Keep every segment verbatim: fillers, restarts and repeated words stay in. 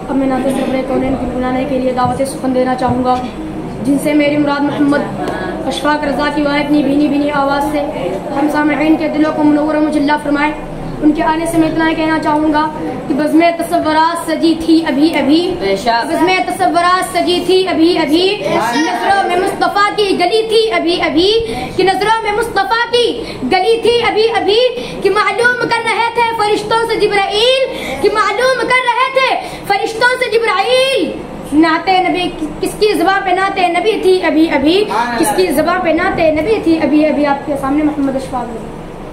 अब मैं नाते सरवरे कौनैन की बनाने के लिए दावत सुखन देना चाहूँगा, जिनसे मेरी मुराद मोहम्मद अशफाक रज़ा की वाह अपनी भीनी भीनी आवाज़ से हम सामईन के दिलों को मुनव्वर और मुजल्ला फरमाए। उनके आने से मैं इतना ही कहना चाहूँगा कि बज़्मे तसव्वुरात सजी थी अभी अभी, बज़्मे तसव्वुरात सजी थी अभी अभी, नज़रों में मुस्तफ़ा की गली थी अभी अभी, कि नज़रों में मुस्तफ़ा की गली थी अभी अभी, कि मालूम कर रहे थे फरिश्तों से जिब्राइल, कि मालूम कर रहे थे फरिश्तों से जिब्राइल, नाते नबी किसकी ज़बां पे नाते नबी थी अभी अभी, किसकी ज़बां पे नाते नबी थी अभी अभी। आपके सामने मोहम्मद अशफाक रज़ा।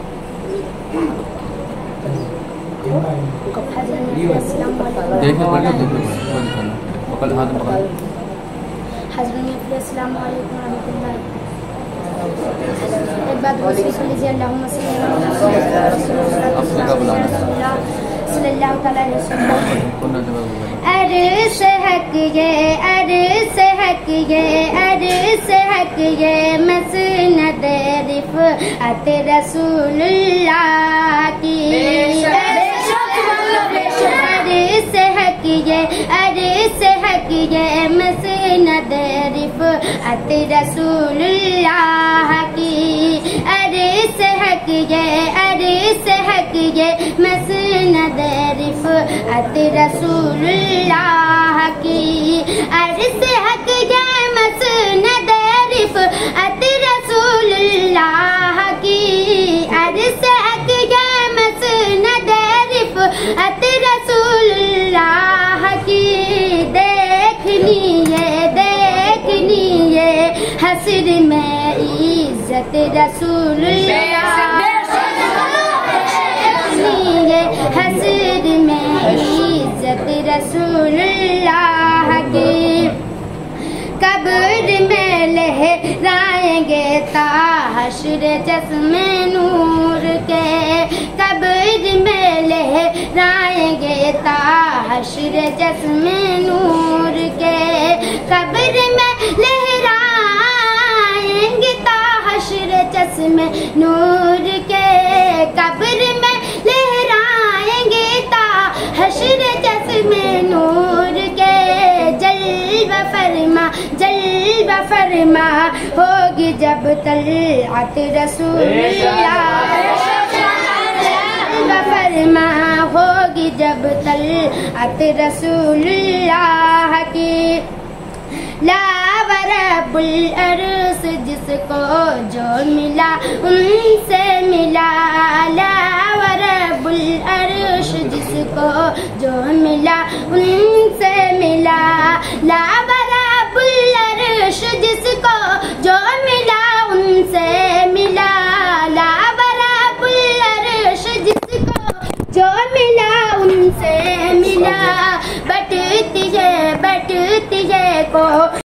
एक बात लीजिए, अल्लाहुम्मा अर्श हक ये अर्श हक ये अर्श हक ये मसनद रिफ़अत रसूलुल्लाह की, अर्श हक ये अर्श हक ये मसनद रिफ़अत रसूलुल्लाह की, अर्श हक ये अर्श हक ये मसनद रिफ़अत रसूलुल्लाह की, अर्श हक ये मसनद रिफ़अत रसूलुल्लाह की, अर्श हक ये मसनद रिफ़अत रसूलुल्लाह की। देखनी है देखनी है हस्र में इज़्ज़त रसूलुल्लाह, हस्र में इज़्ज़त रसूलुल्लाह की, कब्र में लहराएंगे ताहशर चश्मे नूर के, कब्र में लहराएंगे ताहशर चश्मे नूर के, कब्र में लहराएंगे ताहशर चश्मे नूर के, कब्र में लहराएंगे ताहशर चश्मे नूर के, जल्वा फरमा जल्वा फरमा होगी जब तलअत रसूलुल्लाह, जल्वा फरमा होगी जब तलअत रसूलुल्लाह की, ला व रब्बुल अर्श जिसको जो मिला उनसे मिला, ला व रब्बुल अर्श जिसको जो मिला उनसे मिला, ला व रब्बुल अर्श जिसको जो मिला उनसे मिला, ला व रब्बुल अर्श जिसको जो मिला उनसे मिला, बटती है बटती है को